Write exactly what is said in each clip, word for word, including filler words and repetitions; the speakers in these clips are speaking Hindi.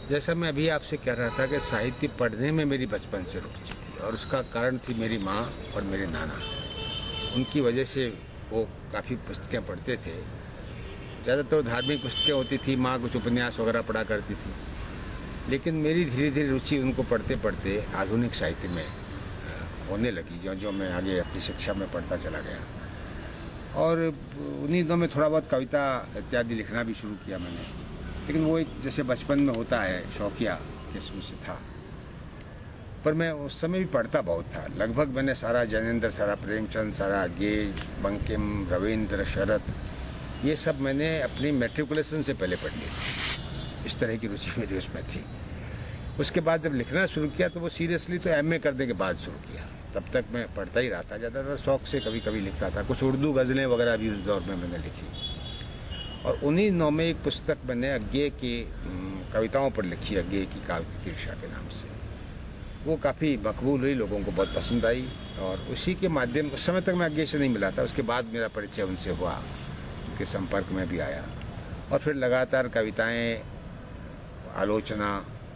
जैसा मैं अभी आपसे कह रहा था कि साहित्य पढ़ने में मेरी बचपन से रुचि थी और उसका कारण थी मेरी माँ और मेरे नाना। उनकी वजह से वो काफ़ी पुस्तकें पढ़ते थे। ज़्यादातर धार्मिक पुस्तकें होती थी, माँ कुछ उपन्यास वगैरह पढ़ा करती थी। लेकिन मेरी धीरे धीरे रुचि उनको पढ़ते पढ़ते आधुनिक साहित्य में होने लगी, जो जो मैं आगे अपनी शिक्षा में पढ़ता चला गया। और उन्हीं दिनों में थोड़ा बहुत कविता इत्यादि लिखना भी शुरू किया मैंने। लेकिन वो एक जैसे बचपन में होता है शौकिया किस्म से था, पर मैं उस समय भी पढ़ता बहुत था। लगभग मैंने सारा जैनेन्द्र, सारा प्रेमचंद, सारा गेज, बंकिम, रविंद्र, शरद, ये सब मैंने अपनी मैट्रिकुलेशन से पहले पढ़ लिया। इस तरह की रुचि मेरी उसमें थी। उसके बाद जब लिखना शुरू किया तो वो सीरियसली तो एमए करने के बाद शुरू किया। तब तक मैं पढ़ता ही रहा था, ज़्यादातर शौक से कभी कभी लिखता था। कुछ उर्दू गज़लें वगैरह भी उस दौर में मैंने लिखी। और उन्हीं दिनों में एक पुस्तक मैंने अज्ञे की कविताओं पर लिखी, अज्ञे की काव्य कीर्षा के नाम से। वो काफ़ी मकबूल हुई, लोगों को बहुत पसंद आई। और उसी के माध्यम, उस समय तक मैं अज्ञे से नहीं मिला था, उसके बाद मेरा परिचय उनसे हुआ, उनके संपर्क में भी आया। और फिर लगातार कविताएं, आलोचना,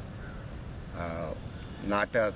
नाटक,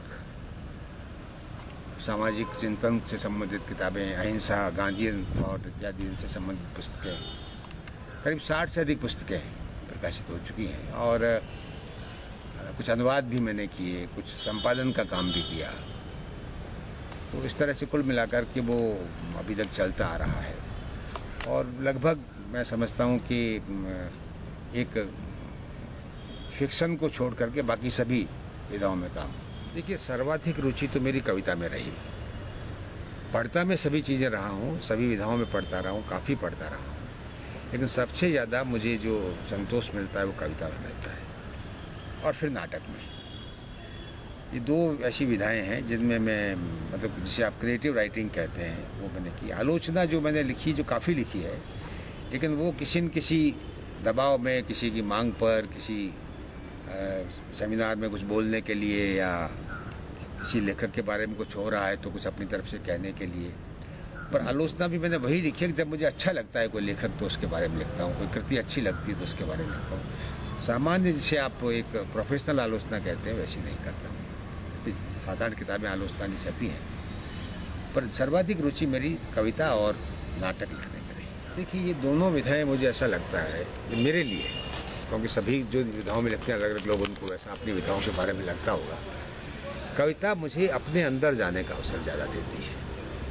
सामाजिक चिंतन से संबंधित किताबें, अहिंसा, गांधीयन थॉट इत्यादि इनसे संबंधित पुस्तकें, करीब साठ से अधिक पुस्तकें प्रकाशित हो चुकी हैं। और कुछ अनुवाद भी मैंने किए, कुछ संपादन का काम भी किया। तो इस तरह से कुल मिलाकर के वो अभी तक चलता आ रहा है। और लगभग मैं समझता हूँ कि एक फिक्शन को छोड़ करके बाकी सभी विधाओं में काम। देखिए, सर्वाधिक रुचि तो मेरी कविता में रही। पढ़ता मैं सभी चीज़ें रहा हूँ, सभी विधाओं में पढ़ता रहा हूँ, काफ़ी पढ़ता रहा हूँ। लेकिन सबसे ज़्यादा मुझे जो संतोष मिलता है वो कविता में मिलता है, और फिर नाटक में। ये दो ऐसी विधाएं हैं जिनमें मैं, मतलब जिसे आप क्रिएटिव राइटिंग कहते हैं, वो मैंने की। आलोचना जो मैंने लिखी, जो काफ़ी लिखी है, लेकिन वो किसी न किसी दबाव में, किसी की मांग पर, किसी सेमिनार में कुछ बोलने के लिए, या किसी लेखक के बारे में कुछ हो रहा है तो कुछ अपनी तरफ से कहने के लिए। पर आलोचना भी मैंने वही लिखी है कि जब मुझे अच्छा लगता है कोई लेखक तो उसके बारे में लिखता हूँ, कोई कृति अच्छी लगती है तो उसके बारे में लिखता हूँ। सामान्य जिसे आप एक प्रोफेशनल आलोचना कहते हैं वैसी नहीं करता हूँ। साधारण किताबें आलोचना की छपी हैं, पर सर्वाधिक रुचि मेरी कविता और नाटक लिखने में रही। देखिए, ये दोनों विधाएं मुझे ऐसा लगता है मेरे लिए, क्योंकि सभी जो विधाओं में लिखते हैं अलग अलग लोग, उनको वैसा अपनी विधाओं के बारे में लगता होगा। कविता मुझे अपने अंदर जाने का अवसर ज़्यादा देती है,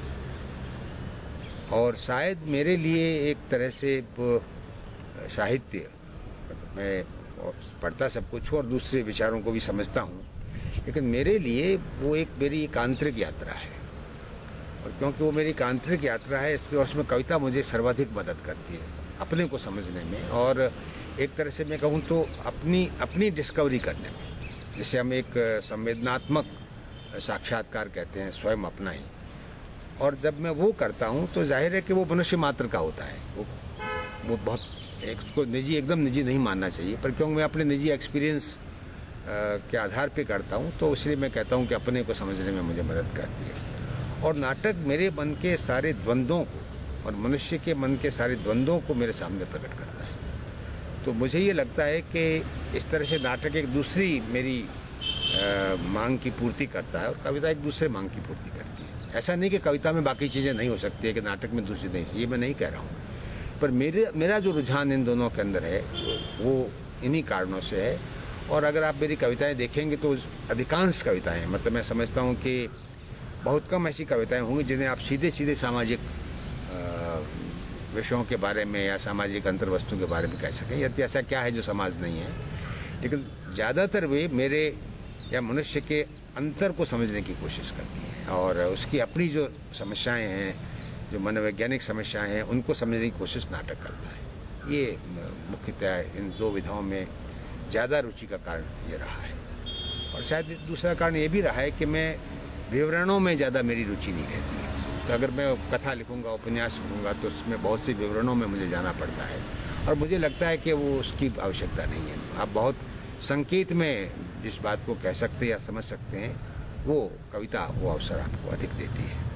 और शायद मेरे लिए एक तरह से साहित्य, मैं पढ़ता सब कुछ और दूसरे विचारों को भी समझता हूँ, लेकिन मेरे लिए वो एक मेरी एक आंतरिक यात्रा है। और क्योंकि वो मेरी एक आंतरिक यात्रा है, इसलिए उसमें कविता मुझे सर्वाधिक मदद करती है अपने को समझने में, और एक तरह से मैं कहूँ तो अपनी अपनी डिस्कवरी करने में। जिसे हम एक संवेदनात्मक साक्षात्कार कहते हैं, स्वयं अपना ही। और जब मैं वो करता हूँ तो जाहिर है कि वो मनुष्य मात्र का होता है। वो वो बहुत एक, उसको निजी, एकदम निजी नहीं मानना चाहिए, पर क्योंकि मैं अपने निजी एक्सपीरियंस के आधार पे करता हूँ, तो इसलिए मैं कहता हूँ कि अपने को समझने में मुझे मदद करती है। और नाटक मेरे मन के सारे द्वंद्वों को, और मनुष्य के मन के सारे द्वंद्वों को मेरे सामने प्रकट करता है। तो मुझे ये लगता है कि इस तरह से नाटक एक दूसरी मेरी आ, मांग की पूर्ति करता है, और कविता एक दूसरे मांग की पूर्ति करती है। ऐसा नहीं कि कविता में बाकी चीज़ें नहीं हो सकती है, कि नाटक में दूसरी नहीं, ये मैं नहीं कह रहा हूँ। पर मेरे मेरा जो रुझान इन दोनों के अंदर है वो इन्हीं कारणों से है। और अगर आप मेरी कविताएं देखेंगे तो अधिकांश कविताएं, मतलब मैं समझता हूँ कि बहुत कम ऐसी कविताएं होंगी जिन्हें आप सीधे सीधे सामाजिक विषयों के बारे में या सामाजिक अंतर्वस्तु के बारे में कह सकें। यदि ऐसा क्या है जो समाज नहीं है, लेकिन ज़्यादातर वे मेरे या मनुष्य के अंतर को समझने की कोशिश करती हैं, और उसकी अपनी जो समस्याएं हैं, जो मनोवैज्ञानिक समस्याएं हैं, उनको समझने की कोशिश नाटक करता है। ये मुख्यतः इन दो विधाओं में ज़्यादा रुचि का कारण ये रहा है। और शायद दूसरा कारण ये भी रहा है कि मैं विवरणों में ज़्यादा मेरी रुचि नहीं रहती है। तो अगर मैं कथा लिखूंगा, उपन्यास लिखूंगा, तो उसमें बहुत सी विवरणों में मुझे जाना पड़ता है, और मुझे लगता है कि वो उसकी आवश्यकता नहीं है। आप बहुत संकेत में जिस बात को कह सकते हैं या समझ सकते हैं, वो कविता वो अवसर आपको अधिक देती है।